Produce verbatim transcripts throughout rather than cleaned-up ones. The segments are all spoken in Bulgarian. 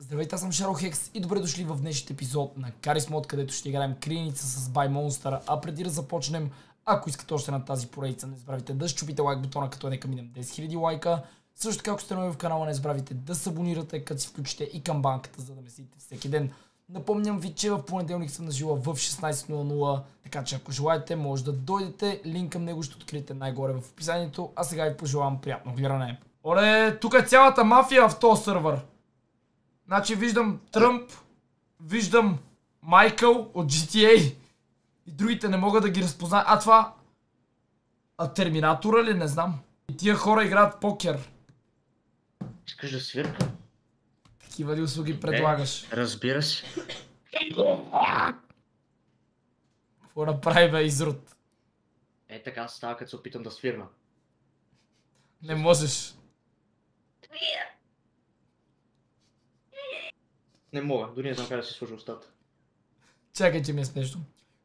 Здравейте, аз съм Шаро-Хекс и добре дошли в днешния епизод на Карис Мод, където ще играем криеница с Buy Monster. А преди да започнем, ако искате още на тази поредица, не забравяйте да щупите лайк бутона, като нека минем десет хиляди лайка. Също така, ако сте нови в канала, не забравяйте да се абонирате, като си включите и камбанката, за да ме следите всеки ден. Напомням ви, че в понеделник съм на живо в шестнайсет нула нула, така че ако желаете, може да дойдете. Линк към него ще откриете най-горе в описанието, а сега ви пожелавам приятно гледане. Оле, тук е цялата мафия в този сървър. Значи виждам Тръмп, виждам Майкъл от джи ти ей и другите не мога да ги разпозная. А това... А Терминатора ли? Не знам. И тия хора играят покер. Искаш да свирка? Такива ли услуги предлагаш? Е, разбира се. Какво направи бе, изрод? Е, така става, като се опитам да свирна. Не можеш. Не мога, дори не знам как да си сложи устата. Чакай, че ми е смешно.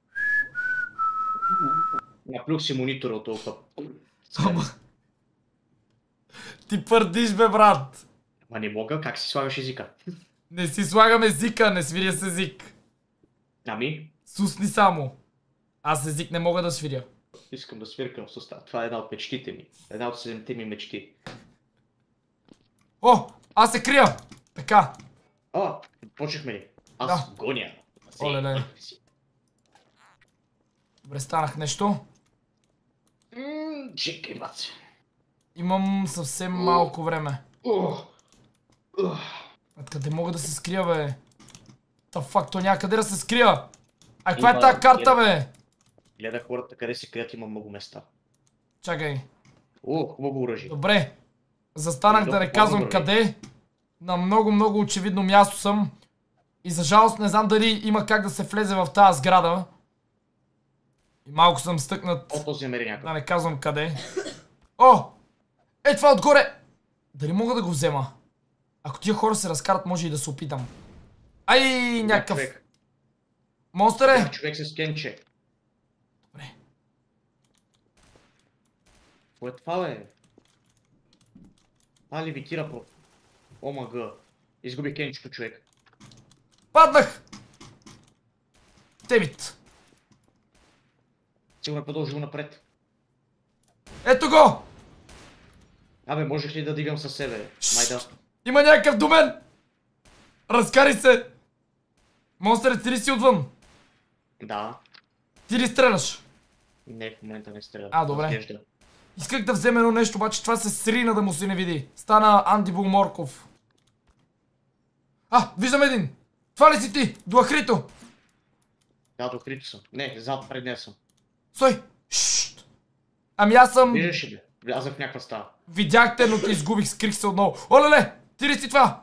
Наплюх си монитора от толкова. Ама... Ти пърдиш бе, брат! Ма не мога, как си слагаш езика? Не си слагам езика, не свиря с език. Ами? Сусни само. Аз език не мога да свиря. Искам да свиркам с уста. Това е една от мечтите ми. Една от седемте ми мечти. О! Аз се крия! Така. О, почнахме ли? Аз Да. гоня. Оле-ле. Добре, станах нещо. Ммм, чекай, баце. Имам съвсем малко време. Откъде мога да се скрия, бе? Та фак, то някъде да се скрия! А каква е тази карта, бе? Гледах хората къде се крият, има много места. Чакай. О, хубаво оръжие. Добре. Застанах да не казвам къде. На много, много очевидно място съм. И за жалост не знам дали има как да се влезе в тази сграда. И малко съм стъкнат. О, този намери някакъв. Да не казвам къде. О! Е, това отгоре! Дали мога да го взема? Ако тия хора се разкарат, може и да се опитам. Ай, някакъв... Монстър е! Човек с кенче. Добре. Кое е това, бе? А, левитира по... О, мага. Изгуби кенчето, човек. Паднах! Темит. Сигурно е продължило напред. Ето го! Абе, можех ли да дигам със себе? Майда. Има някакъв до мен! Разкари се! Монстър, ти ли си отвън? Да. Ти ли стреляш? Не, в момента не стреля. А, добре. Разглежда. Исках да взема едно нещо, обаче това се срина да му се не види. Стана Андибул Морков. А, виждам един! Това ли си ти? До Ахрито! Да, до Хрито съм. Не, зад пред нея съм. Стой! Шшт! Ами аз съм... Виждаш ли? Влязах в някаква става. Видяхте, но те изгубих, скрих се отново. Олеле! Ти ли си това?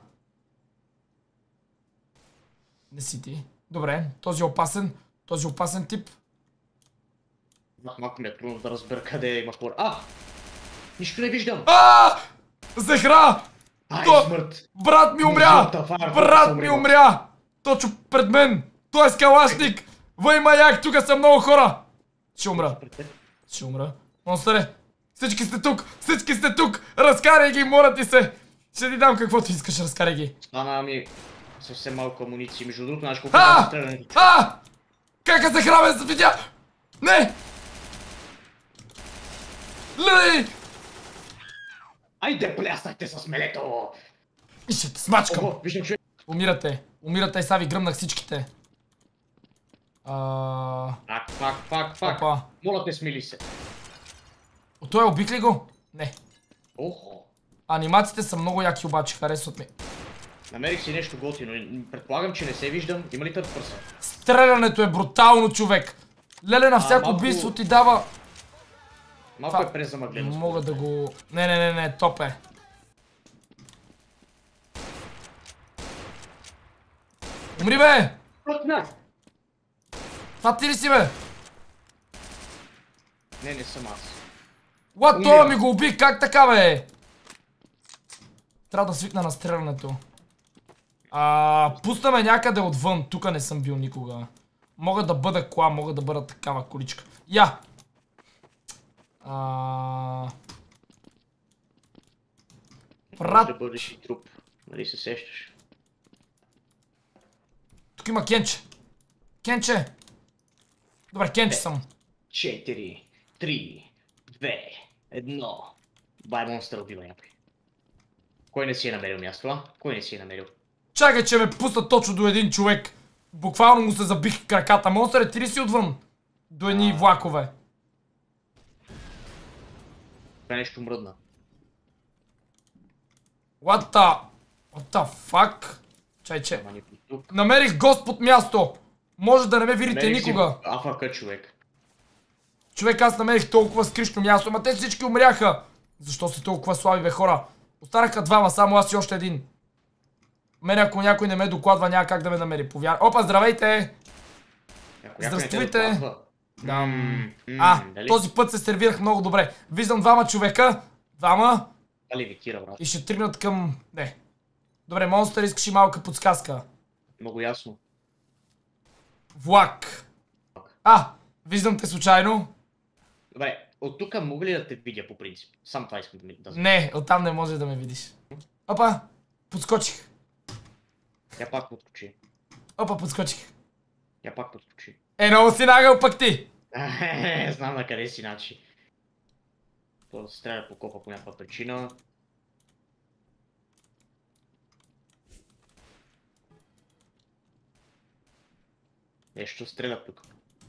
Не си ти. Добре, този е опасен. Този е опасен тип. Малко ми е трудно да разбера къде има хора. А! Нищо не виждам! Ааа! Захра! Ай, То- смърт! Брат ми умря! Брат ми умря! Точно пред мен! Той е скалашник! Въй маяк, тук са много хора! Ще умра. Ще умра. Монстъре! Всички сте тук! Всички сте тук! Разкарай ги, моля ти се! Ще ти дам каквото искаш, разкарай ги. Стана ми съвсем малко амуниции. Между другото, знаеш колко А! е стрелянето. А! Кака се храме за видя! Не! Лей! Айде, плясайте с мелето! И ще те смачкам! Ого, виждам човек. Умирате. Умирате и са ви гръмнах всичките. А... Пак, пак, пак, пак. Опа. Моля те, смили се. О, той убих ли го? Не. Охо. Анимациите са много яки, обаче харесват ми. Намерих си нещо готино. Предполагам, че не се виждам. Има ли търт пърса? Стрелянето е брутално, човек. Леле, на всяко малко- убийство ти дава... Малко Това- е презамъглено. Мога да го... Не, не, не, не, топ е. Умри, бе! Плътна! Това ти ли си, бе? Не, не съм аз. What, Умирам. това ми го уби, как така, бе? Трябва да свикна на стрелянето. А, пусна ме някъде отвън, тука не съм бил никога. Мога да бъда кола, мога да бъда такава количка. Я! А... Може да бъдеш и труп. Нали се сещаш? Тук има Кенче. Кенче! Добре, Кенче съм. четири, три, две, едно. Бай монстър убива някой. Кой не си е намерил място, а? Кой не си е намерил? Чакай, че ме пусна точно до един човек. Буквално му се забих краката. Монстър е ти ли си отвън? До едни влакове. Това е нещо мръдна. What the... What the fuck? Чай, че... Намерих гост под място. Може да не ме видите никога. АФК човек. Човек, аз намерих толкова скришно място, ама те всички умряха. Защо са толкова слаби, бе, хора? Останаха двама, само аз и още един. Мене, ако някой не ме докладва, няма как да ме намери. Повяр... Опа, здравейте! Здравствуйте! Да. А, този път се сервирах много добре. Виждам двама човека. Двама. И ще тръгнат към... Не. Добре, монстър, искаш и малка подсказка. Много ясно. Влак. А, виждам те случайно. Добре, от тук мога ли да те видя по принцип? Сам това искам да ми да знам. Не, оттам не може да ме видиш. Опа, подскочих. Я пак подскочи. Опа, подскочих. Я пак подскочи. Е, много си нагъл пък ти. Знам на къде си, значи. То се трябва да покопа по някаква причина. Нещо стрелят тук.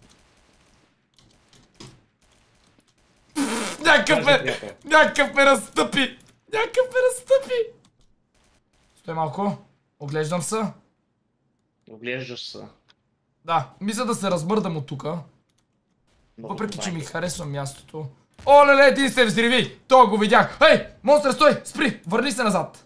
Някакъв ме... Някакъв ме разстъпи! Някакъв ме разстъпи! Стой малко. Оглеждам се. Оглеждаш се. Да, мисля да се размърдам от тука. Въпреки, че ми харесва мястото. О, леле, един се взриви! То го видях! Ей, монстър, стой! Спри! Върни се назад!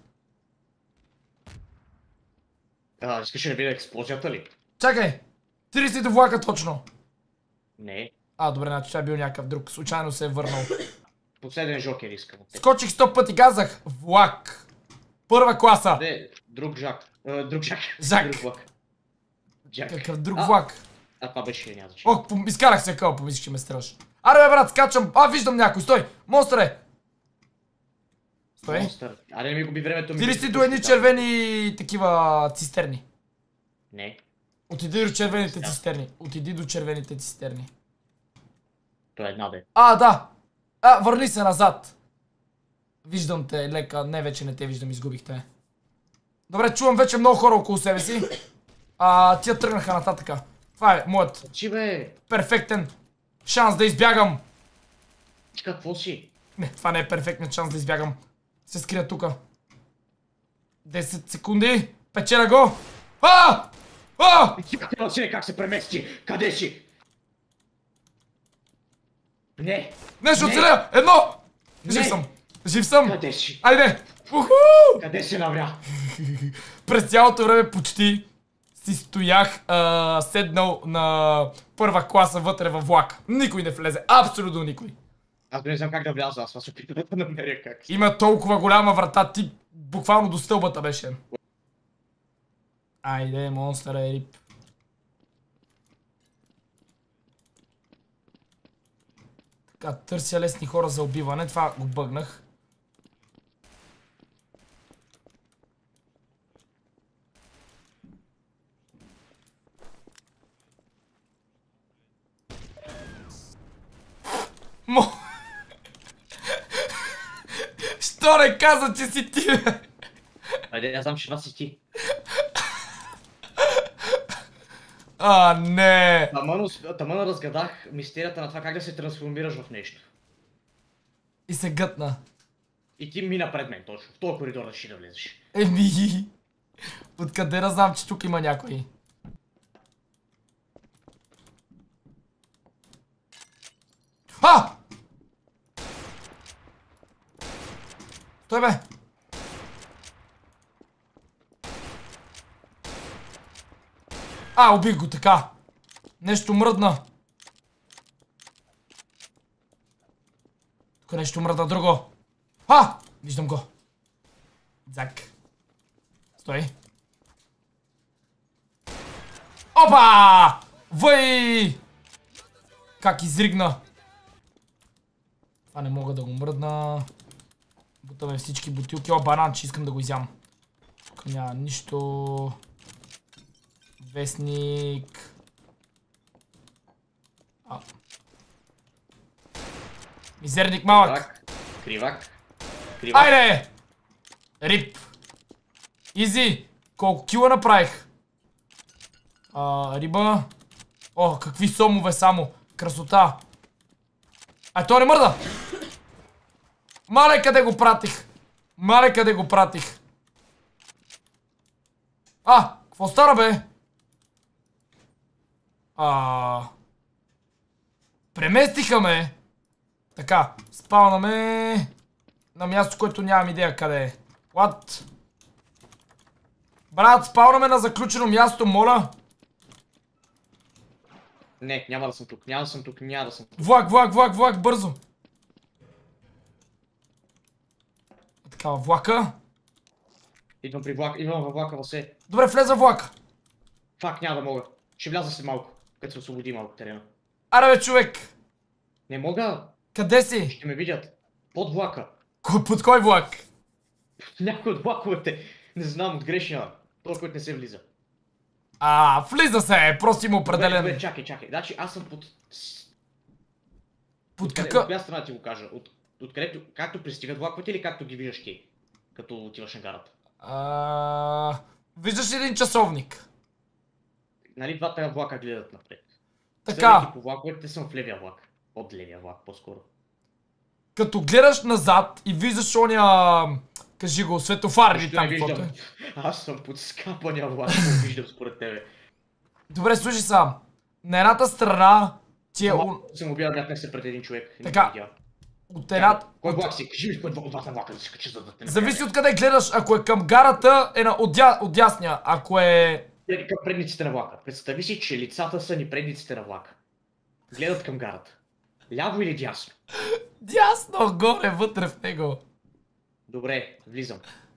А, искаш да видя експлозията ли? Чакай! Ти ли си до влака точно? Не. А, добре, значи това е бил някакъв друг. Случайно се е върнал. Последен жокер искам от теб. Скочих сто пъти, казах влак. Първа класа. Не, друг жак. А, друг жак. Жак. Друг влак. Жак. Какъв друг а, влак? А това беше няма значение. Ох, изкарах се къл, помислих, че ме страш. Аре бе, брат, скачам. А, виждам някой, стой. Монстър е. Стой. Монстър. Аре, не ми губи времето. Ти ли си до едни червени такива цистерни? Не. Отиди до червените цистерни. Отиди до червените цистерни. То е една бе. А, да. А, върни се назад. Виждам те, лека. Не, вече не те виждам, изгубихте. Добре, чувам вече много хора около себе си. А, тия тръгнаха нататъка. Това е моят Чи бе? перфектен шанс да избягам. Ти какво си? Не, това не е перфектен шанс да избягам. Се скрия тука. десет секунди. Печеля го. А! А! Ти какво си, как се премести? Къде си? Не. Нещо оцеля! Едно! Жив Не. съм! Жив съм! Къде си? Айде! Уху! Къде си навря? През цялото време почти си стоях а, седнал на първа класа вътре във влак. Никой не влезе. Абсолютно никой. Аз не знам как да вляза, аз това се опитвам да намеря как. Има толкова голяма врата, ти буквално до стълбата беше. Айде, монстър е рип. Така, търся лесни хора за убиване, това го бъгнах. Мо... Що не каза, че си ти, бе? Айде, аз знам, че това си ти. А, не! Тамън разгадах мистерията на това как да се трансформираш в нещо. И се гътна. И ти мина пред мен точно. В този коридор да ще да влезеш. Еми... Откъде да знам, че тук има някой? А! Стой, бе! А, убих го така! Нещо мръдна! Тук нещо мръдна друго! А! Виждам го! Зак! Стой! Опа! Въй! Как изригна! Това не мога да го мръдна. Бутаме всички бутилки. О, банан, че искам да го изям. Тук няма нищо. Вестник. А. Мизерник малък. Кривак. Кривак. Айде! Рип. Изи. Колко кила направих? А, риба. О, какви сомове само. Красота. А той не мърда. Мале къде го пратих. Мале къде го пратих. А, какво стара бе? А... Преместиха ме. Така, спалнаме на място, което нямам идея къде е. What? Брат, спалнаме на заключено място, моля. Не, няма да съм тук, няма да съм тук, няма да съм тук. Влак, влак, влак, влак, бързо. Такава влака. Идвам при влака, идвам във влака, Васе. Добре, влез във влака. Фак, няма да мога. Ще вляза след малко, като се освободи малко терена. Аре бе, човек. Не мога. Къде си? Ще ме видят. Под влака. Кой, под кой влак? Някой от влаковете. Не знам, от грешния. Той, който не се влиза. А, влиза се, просто има Добре, определен... добре, чакай, чакай. Значи аз съм под... Под Къде- какъв... От коя страна ти го кажа? От, от където, както пристигат влаковете или както ги виждаш ти? Като отиваш на гарата. А... Виждаш ли един часовник? Нали двата влака гледат напред. Така. Съдейки по влаковете съм в левия влак. От левия влак, по-скоро. Като гледаш назад и виждаш оня... Кажи го, светофар или Нищо там не каквото виждам. е. Аз съм под скапания влак, не виждам според тебе. Добре, слушай сам. На едната страна ти е... Малко съм убил някак се пред един човек. не Така. го видя. От едната... Кой влак си? Кажи ми кой от двата влака да се качи, за да те Зависи от къде гледаш. Ако е към гарата, е на отдя... отдясния. Ако е... направи. Към предниците на влака. Представи си, че лицата са ни предниците на влака. Гледат към гарата. Ляво или дясно? Дясно, горе, вътре в него. Добре, влизам.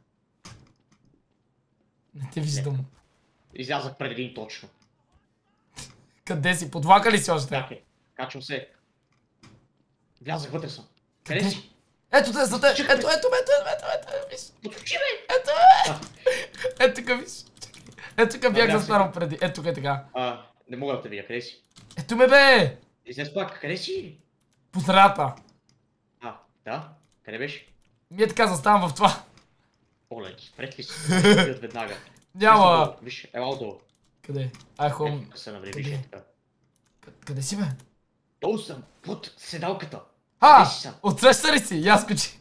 Не те виждам. Излязах пред един точно. Къде си? Под влака ли си още? Чакай, качвам се. Влязах вътре съм. Къде Къде? си? Ето те, за те. Ето, ето, ето, ето, ето, ето, виж. Подскочи ме! Ето, е. Ето тук, виж. Ето тук бях застанал преди. Ето тук е така. А, не мога да те видя, къде си? Ето ме бе! Излез пак, къде си? По средата. А, да? Къде беше? Ми е така, заставам в това. Оле, спред ли си? Идват веднага. Няма. Виж, ела отдолу. Къде? Ай, хом. Ето, се навре, виж, Къде? е така. Къ- Къде си бе? Долу съм, под седалката. А! Къде си съм? Отсреща ли си? Я скочи.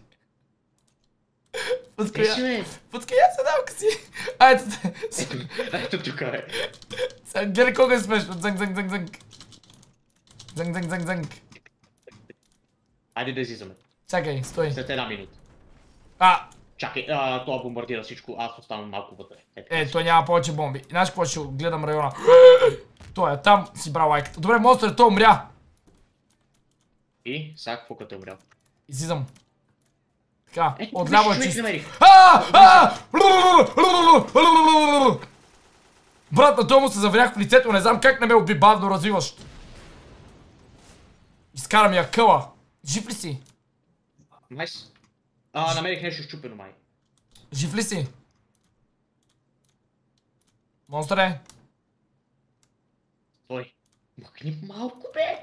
Под Къде си, коя? бе? Под коя седалка си? А, ето те. Ето, ето тук, бе. Сега гледай колко е смешно. Зънг, зънг, зънг, зънг. Зънг, зънг, зънг, зънг. Айде да излизаме. Чакай, стой. След една минута. А, Чакай, а, това бомбардира всичко, аз оставам малко вътре. Ето, е, той няма повече бомби. Знаеш какво ще гледам района? Той е там, си брал лайката. Добре, монстър, той умря. И сега какво като е умрял? Излизам. Така, Ето, отляво е човек чисто. намерих. А! А! Брат, на той му се заврях в лицето, не знам как не ме уби бавно развиваш. Изкара ми я къла. Жив ли си? Найс. А, намерих нещо щупено, май. Жив ли си? Монстре? Стой. Махни малко, бе!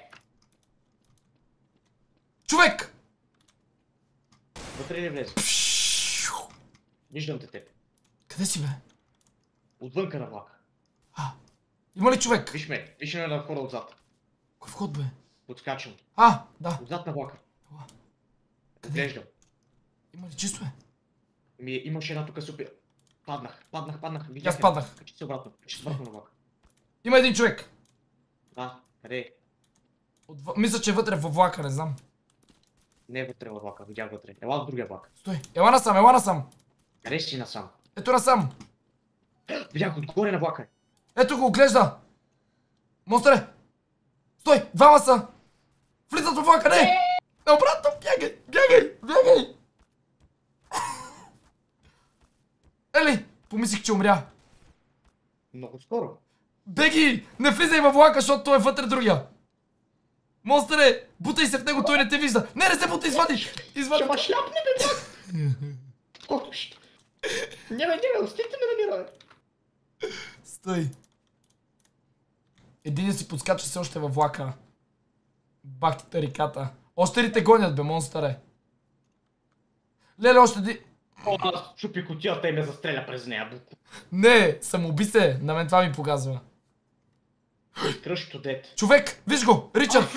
Човек! Вътре не влезе. Виждам те теб. Къде си бе? Отвънка на влака. А, има ли човек? Виж ме, виж ме на входа отзад. Кой вход бе? Подскачам. А, да. Отзад на влака. Ела. Глеждам. Има ли чисто е? Ми, имаше една тук супер. Паднах, паднах, паднах. Аз Видях я. паднах. Качи се обратно, качи се обратно на влака. Има един човек. Да, къде е? Отв... Мисля, че е вътре във влака, не знам. Не е вътре във влака, видях вътре. Ела в другия влак. Стой. Ела насам, ела насам. Къде си насам? Ето насам. Видях отгоре на влака. Ето го, оглежда. Монстре. Стой, двама са. Влизат във влака, не. Не, обратно, бягай, бягай, бягай. Ели, помислих, че умря. Много скоро. Беги, не влизай във влака, защото той е вътре другия. Монстре, бутай се в него, той не те вижда. Не, не се бутай, извади. Извади. Ще ма шляпне, бе, брат! Колко ще... Не, бе, не, бе, остите ме намира, бе. Стой. Един си подскача все още във влака. Бах ти тариката. Още ли те гонят, бе, монстъре? Леле, още ди... О, аз чупи кутията и ме застреля през нея, буко. Не, самоуби се. На мен това ми показва. Кръщо дете. Човек, виж го, Ричард!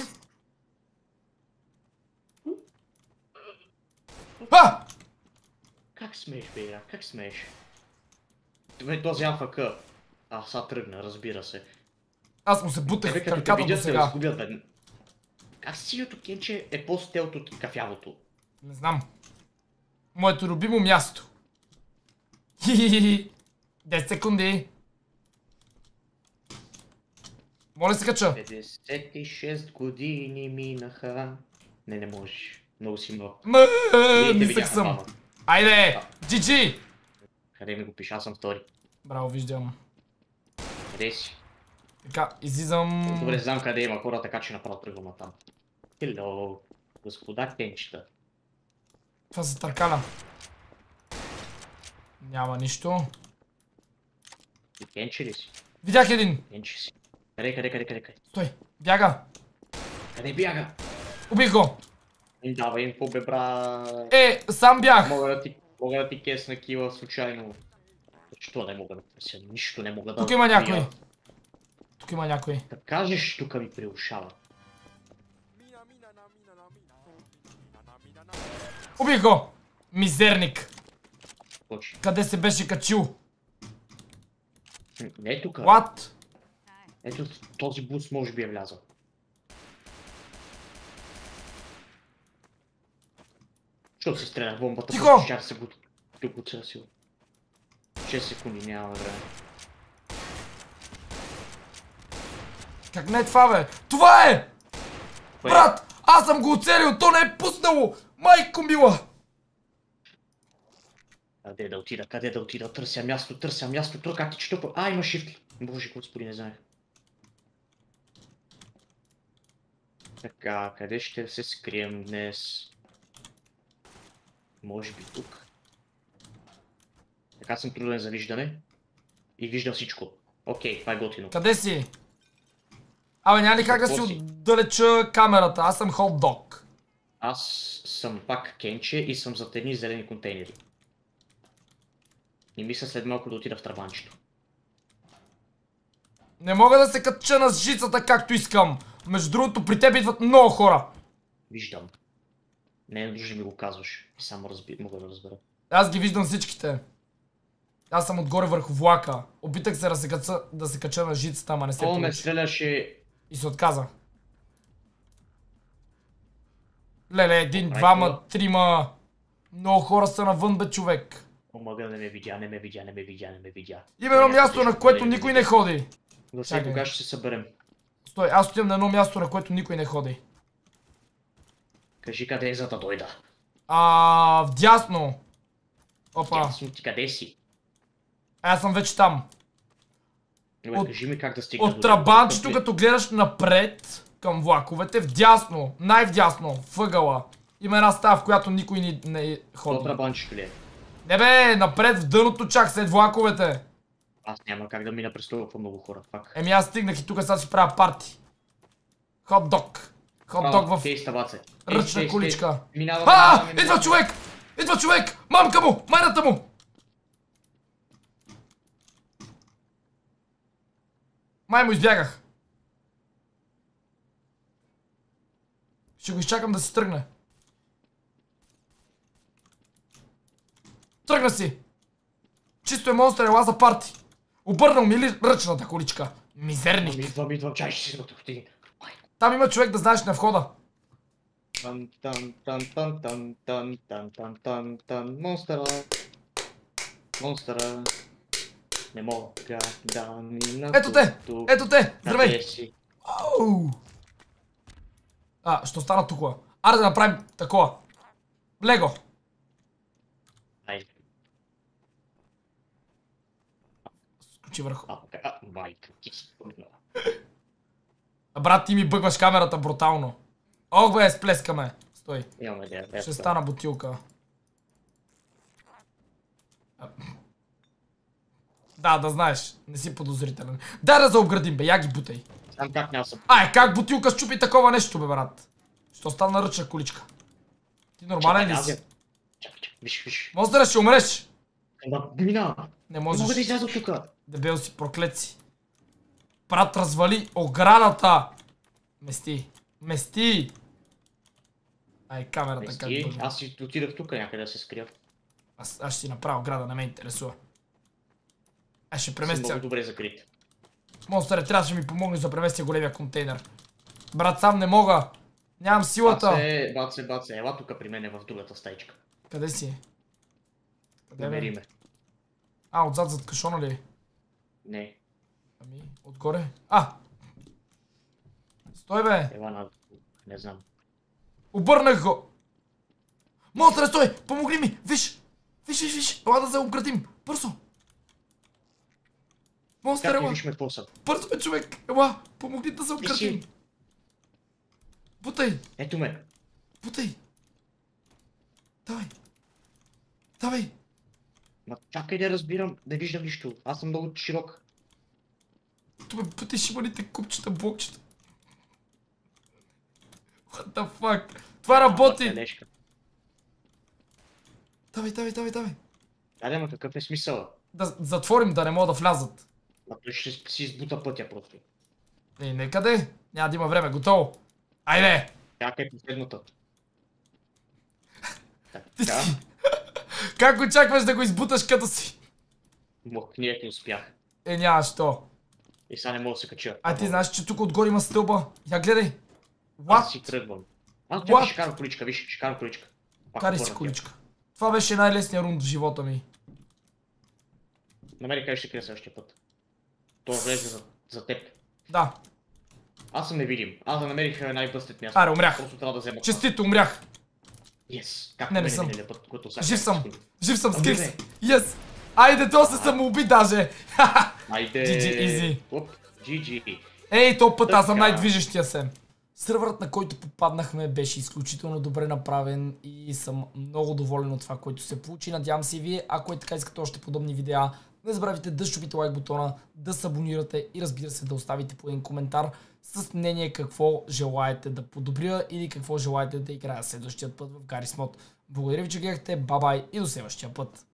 А! Как смееш, бе, Ира? Как смееш? Бе, този АФК. А, са тръгна, разбира се. Аз му се бутах Тебе като те краката до видят, се сега. разгубят веднага. Как синьото кенче е по-стелт от кафявото? Не знам. Моето любимо място. Хи-хи-хи. десет секунди. Моля се кача. петдесет и шест години минаха. Не, не можеш. Много си млад. Мъ, И те нисък видяха съм. двама. Айде, джи джи. Къде ми го пиша? Аз съм втори. Браво, виждам. Къде си? Така, излизам... Добре, знам къде има хора, така че направо тръгвам натам. Хело, господа кенчета. Това се търкаля. Няма нищо. Ти кенче ли си? Видях един. Кенче си. Къде, къде, къде, къде, къде? Стой, бяга. Къде бяга? Убих го. Им давай инфо, бе, бра. Е, сам бях. Мога да ти, мога да ти кесна кила случайно. Защо не мога да търся? Нищо не мога да... Тук има някой. открия. Тук има някой. Да кажеш, тук ми приушава. Убих го. Мизерник. Почи. Къде се беше качил? Не е тук. What? Ето този бус може би е влязъл. Що се стрелях бомбата? Тихо! Ще се го тук сила. шест секунди, няма време. Как не е това, бе? Това е! Кое? Брат, аз съм го оцелил, то не е пуснало! Майко мила! Къде да отида, къде да отида? Търся място, търся място, тук как ти чето. А, има shift. Боже, господи, не знаех. Така, къде ще се скрием днес? Може би тук. Така съм труден за виждане. И виждам всичко. Окей, това е готино. Къде си? Абе, няма ли как да си Какво си? отдалеча камерата? Аз съм хот-дог. Аз съм пак кенче и съм зад едни зелени контейнери. И мисля след малко да отида в трабанчето. Не мога да се кача на жицата както искам. Между другото, при теб идват много хора. Виждам. Не е нужно да ми го казваш. Само разби... мога да разбера. Аз ги виждам всичките. Аз съм отгоре върху влака. Опитах се да се кача, да се кача на жицата, ама не се О, ме получи. стреляше... И се отказа. Леле, един, Добре, двама, хора. трима. Много хора са навън, бе, човек. Омага, не ме видя, не ме видя, не ме видя, не ме видя. Има едно място, на Нещо, което не ме никой видя. не ходи. Да се Чакай. кога ще се съберем. Стой, аз отивам на едно място, на което никой не ходи. Кажи къде е, за да дойда. А, вдясно. Опа, Ясно, ти къде си? аз съм вече там. Добре, От- кажи ми как да стигна От до трабанчето, тук. като гледаш напред към влаковете, вдясно, най-вдясно, въгъла. Има една стая, в която никой не, не Това ходи. трабанчето ли е? Не бе, напред в дъното чак след влаковете. Аз няма как да мина през толкова много хора, пак. Еми аз стигнах и тук сега си правя парти. Хот-дог. Хот-дог в Ей, ставаце. ръчна количка. Минаваме, А, минаваме, идва минаваме. човек! Идва човек! Мамка му! Майната му! Май му избягах. Ще го изчакам да се тръгне. Тръгна си! Чисто е монстър, ела за парти. Обърнал ми ли ръчната количка? Мизерник. Идвам, идвам, чай, ще си го ти. Там има човек да знаеш на входа. Тан, тан, тан, тан, тан, тан, тан, тан, тан, тан, монстъра. Монстъра. Не мога да мина. Ето те! тук. Ето те! Здравей! Къде си? Ау! А, ще остана тук. Аре да направим такова. Лего. Айде. Скочи върху. А, окей. А, майка, ти си пъгна. А, брат, ти ми бъгваш камерата брутално. Ох бе, сплескаме. Стой. Имаме идея. Ще ето. стана бутилка. А. Да, да знаеш. Не си подозрителен. Дай да заобградим, бе. Я ги бутай. Там как няма съм. Ай, как бутилка щупи такова нещо, бе, брат? Що стана ръчна количка? Ти нормален ли си? Чакай, чакай, виж, виж. Монстър, ще умреш! Ама, мина! Не Не можеш. мога да изляза от тука. Дебел си, проклет си. Брат, развали оградата! Мести. Мести! Ай, камерата как Мести, бъде. аз си отидах тука някъде да се скрия. Аз, аз ще си направя ограда, не ме интересува. Аз ще Съм преместя. много добре закрит. Монстър, трябваше да ми помогнеш да преместя големия контейнер. Брат, сам не мога. Нямам силата. Баце, баце, баце, ела тука при мен в другата стайчка. Къде си? Къде Намери бе? ме. А, отзад зад кашона ли? Не, Ами, отгоре. А! Стой, бе! ела на... Не знам. Обърнах го! Монстър, стой! Помогни ми! Виж! Виж, виж, виж! Ела да се обградим! Бързо! Монстър, Как не ела! виж ме какво съм? Бързо, бе, човек! Ела! Помогни да се Ти обградим! си. Бутай! Ето ме. Бутай! Давай! Давай! Ма чакай да разбирам, да виждам нищо. Аз съм много широк. Тук бе, бутай шибаните купчета, блокчета. What the fuck? Това работи! Тележка. Давай, давай, давай, давай! Да, ма какъв е смисъл? Да затворим, да не могат да влязат. Ма той ще си избута пътя просто. Ей, некъде! Няма да има време, готово! Айде! Чакай последната. Ти Така, си. Как очакваш да го избуташ като си? махният не успях. Е, няма що. И сега не мога да се кача. А ти знаеш, че тук отгоре има стълба. Я гледай. Аз си What? тръгвам. Аз What? чакай, ще карам количка, виж, ще карам количка. Пак Карай си обърнат я. количка. Това беше най-лесният рунд в живота ми. Намери къде ще крия следващия път. Това влезе за, за теб. Да. Аз съм невидим. Аз да намерих най-бъстет място. Аре, умрях. Просто трябва да взема. Честито, умрях. Yes. Как Не, не не съм. миналия път, който сега Жив ще съм. изпълня. Жив съм, скрих Ами, се. Yes. Айде, то се самоуби даже. Айде. джи джи, easy. Оп, джи джи. Ей, то път аз съм Така. най-движещия се. Сървърът, на който попаднахме, беше изключително добре направен и съм много доволен от това, което се получи. Надявам се и вие, ако е така искате още подобни видеа, не забравяйте да щупите лайк бутона, да се абонирате и разбира се да оставите по един коментар с мнение какво желаете да подобря или какво желаете да играя следващия път в Garry's Mod. Благодаря ви, че гледахте, бай-бай и до следващия път.